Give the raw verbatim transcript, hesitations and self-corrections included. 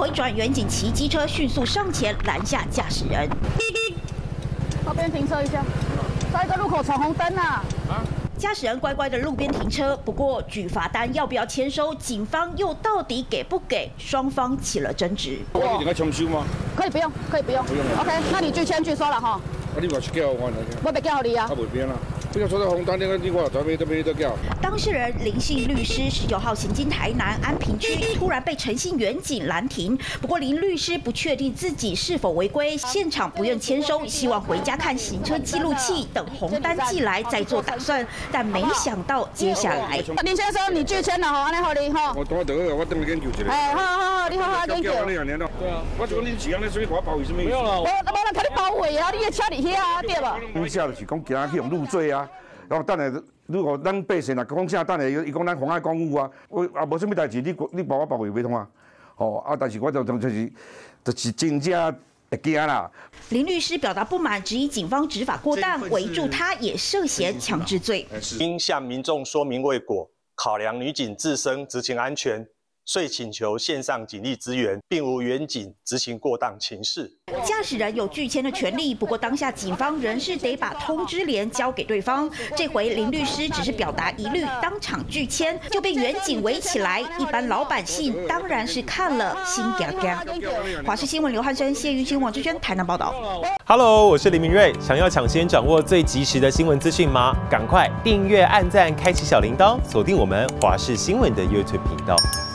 回转，远警骑机车迅速上前拦下驾驶人。 旁边停车一下，下一个路口闯红灯啊！ 啊！驾驶人乖乖的路边停车，不过举罚单要不要签收，警方又到底给不给？双方起了争执。 我一定要重收吗？ 可以不用，可以不用。 不用。 OK， 那你拒签拒收了哈。 啊，你话去叫我来嘅。 我袂叫你啊。 啊，袂变啦。不要说到红单，那个你我在边都边都叫。 当事人林姓律师十九号行经台南安平区，突然被陈姓远警拦停。不过林律师不确定自己是否违规，现场不愿签收，希望回家看行车记录器，等红单寄来再做打算。但没想到接下来， 林先生，你拒签了哈，安尼好你哈。 我等下我等你研究一下。 哎，好好好，你好好研究。 对啊，我就讲你是安尼，所以我包围什么意思？ 没有啦，我我人甲你包围啊，你的车伫遐啊，对吧？ 讲啥就是讲行去用入罪啊。然后等下，如果咱百姓啊讲啥，等下伊讲咱妨碍公务啊，我啊无什么代志，你你把我包围袂通啊？吼啊！但是我就就是就是真正会惊啦。 林律师表达不满，质疑警方执法过当，围住他也涉嫌强制罪。 应向民众说明未果，考量女警自身执勤安全，遂请求线上警力支援，并无远警执行过当情事。 驾驶人有拒签的权利，不过当下警方仍是得把通知联交给对方。这回林律师只是表达疑虑，当场拒签就被远警围起来，一般老百姓当然是看了心嘎嘎。华视新闻刘汉生、谢玉清、王志轩台南报道。 Hello， 我是林明瑞，想要抢先掌握最及时的新闻资讯吗？赶快订阅、按赞、开启小铃铛，锁定我们华视新闻的 YouTube 频道。